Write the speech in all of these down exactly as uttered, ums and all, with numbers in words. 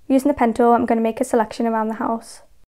Using the pen tool, I'm going to make a selection around the house.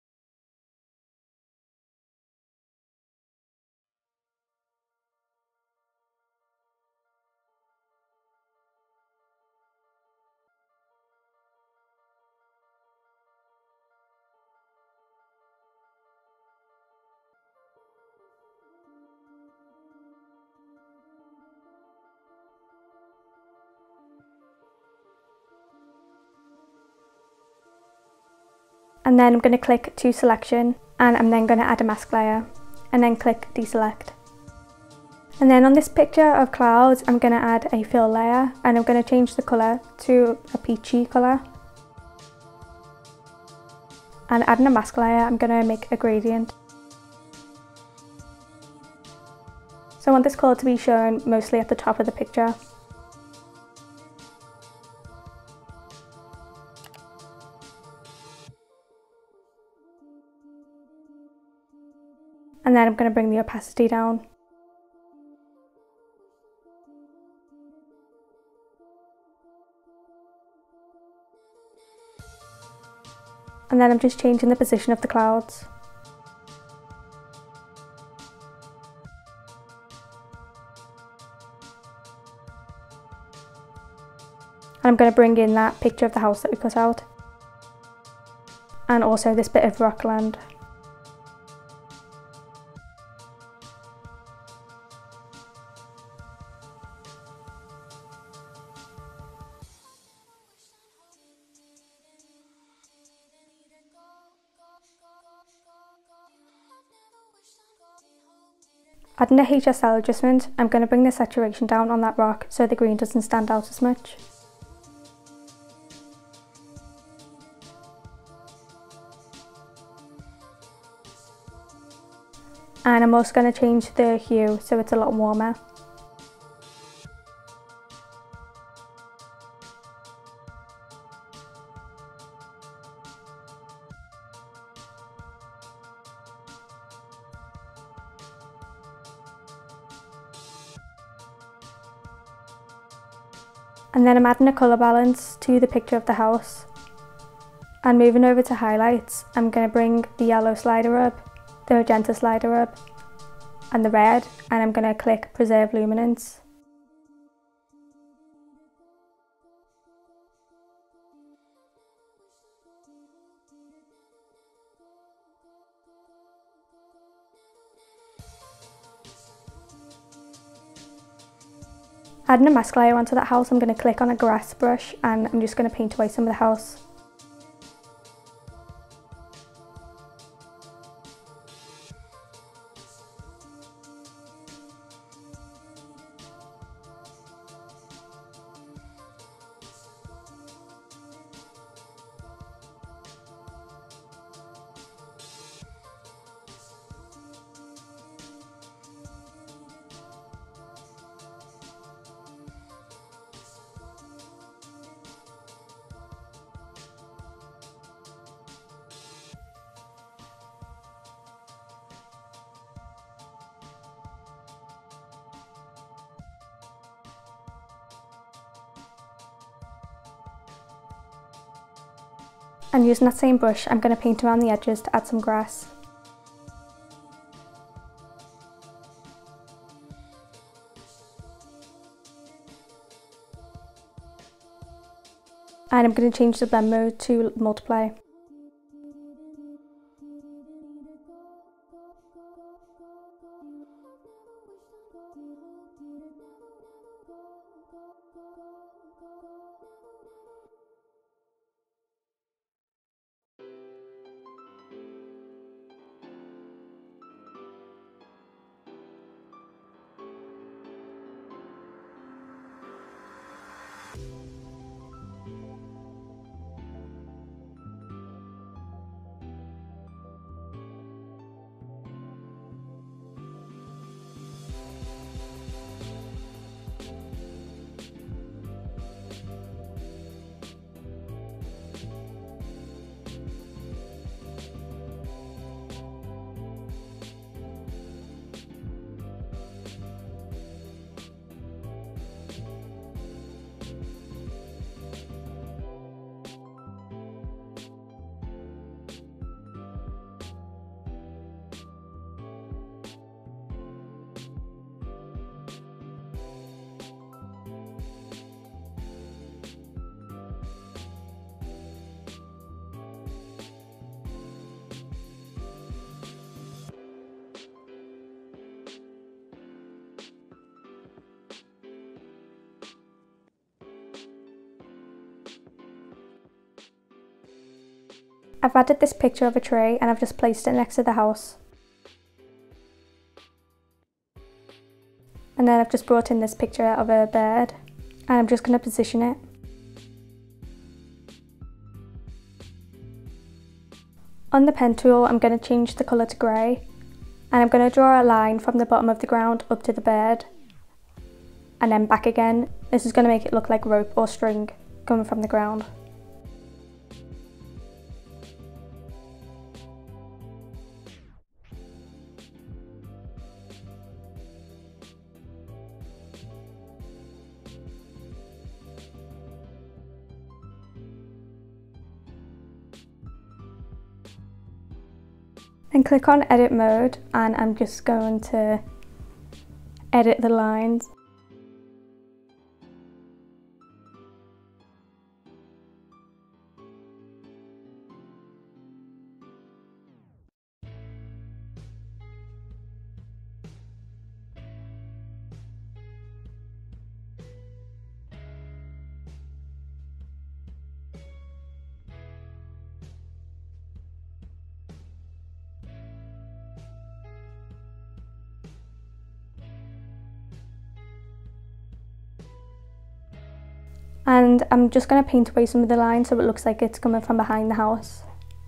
And then I'm going to click to selection, and I'm then going to add a mask layer, and then click deselect. And then on this picture of clouds, I'm going to add a fill layer, and I'm going to change the colour to a peachy colour. And adding a mask layer, I'm going to make a gradient. So I want this colour to be shown mostly at the top of the picture. And then I'm going to bring the opacity down. And then I'm just changing the position of the clouds. And I'm going to bring in that picture of the house that we cut out. And also this bit of rockland. Adding a H S L adjustment, I'm going to bring the saturation down on that rock so the green doesn't stand out as much. And I'm also going to change the hue so it's a lot warmer. And then I'm adding a colour balance to the picture of the house. And moving over to highlights, I'm going to bring the yellow slider up, the magenta slider up, and the red, and I'm going to click preserve luminance. Adding a mask layer onto that house, I'm going to click on a grass brush and I'm just going to paint away some of the house. And using that same brush, I'm going to paint around the edges to add some grass. And I'm going to change the blend mode to multiply. I've added this picture of a tree and I've just placed it next to the house. And then I've just brought in this picture of a bird and I'm just going to position it. On the pen tool, I'm going to change the colour to grey and I'm going to draw a line from the bottom of the ground up to the bird and then back again. This is going to make it look like rope or string coming from the ground. Then click on edit mode and I'm just going to edit the lines. And I'm just going to paint away some of the lines so it looks like it's coming from behind the house.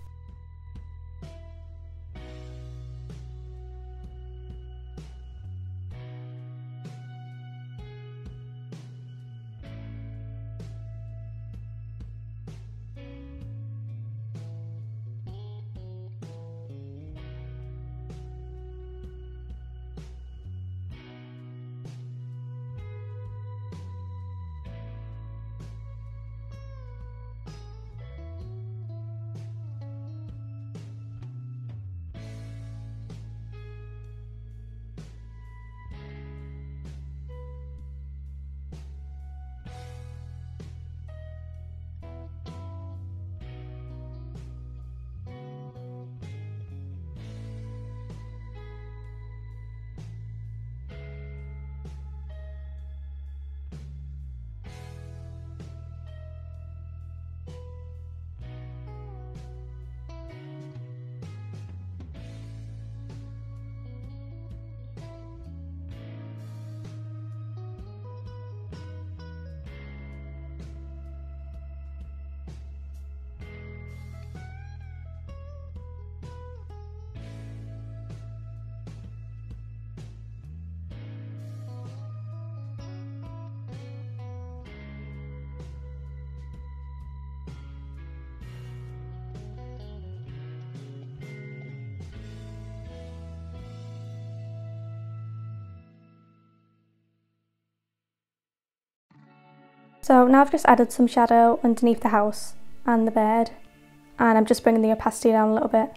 So now I've just added some shadow underneath the house and the bird, and I'm just bringing the opacity down a little bit.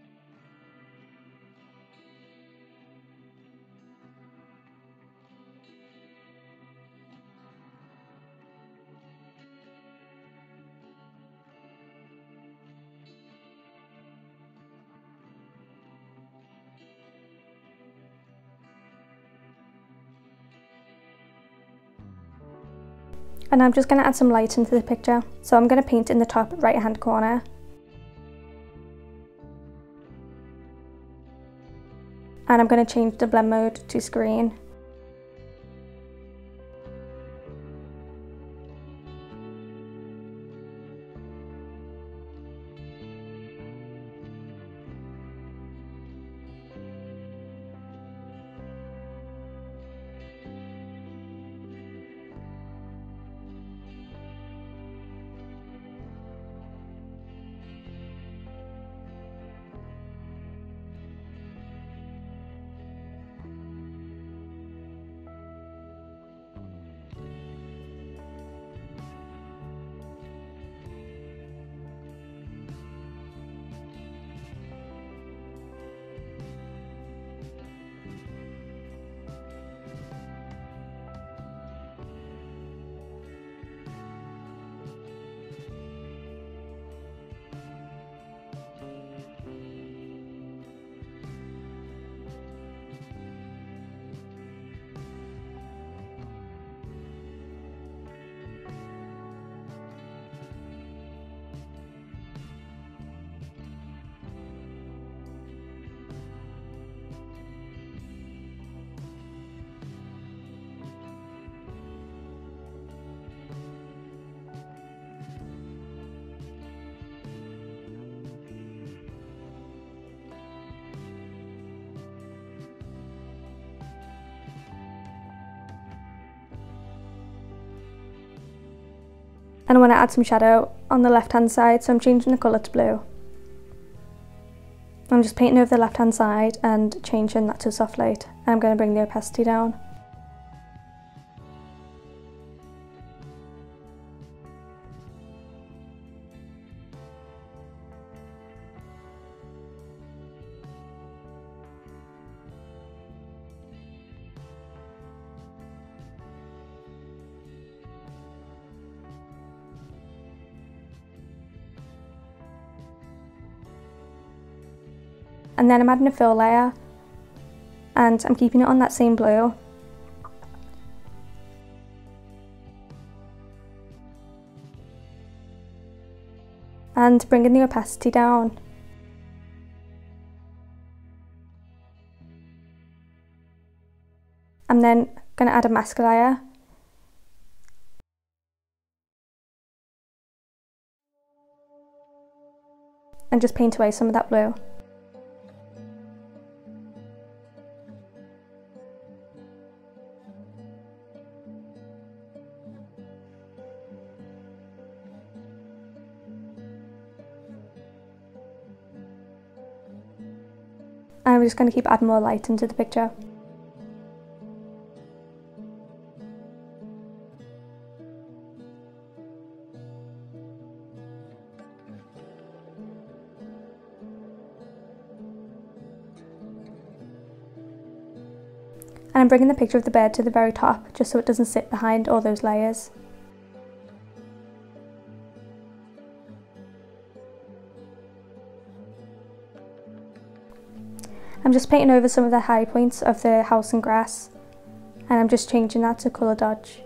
And I'm just going to add some light into the picture, so I'm going to paint in the top right hand corner. And I'm going to change the blend mode to screen. And I want to add some shadow on the left hand side, so I'm changing the colour to blue. I'm just painting over the left hand side and changing that to soft light, and I'm going to bring the opacity down. And then I'm adding a fill layer, and I'm keeping it on that same blue. And bringing the opacity down. I'm then going to add a mask layer. And just paint away some of that blue. And I'm just going to keep adding more light into the picture. And I'm bringing the picture of the bed to the very top, just so it doesn't sit behind all those layers. I'm just painting over some of the high points of the house and grass, and I'm just changing that to colour dodge.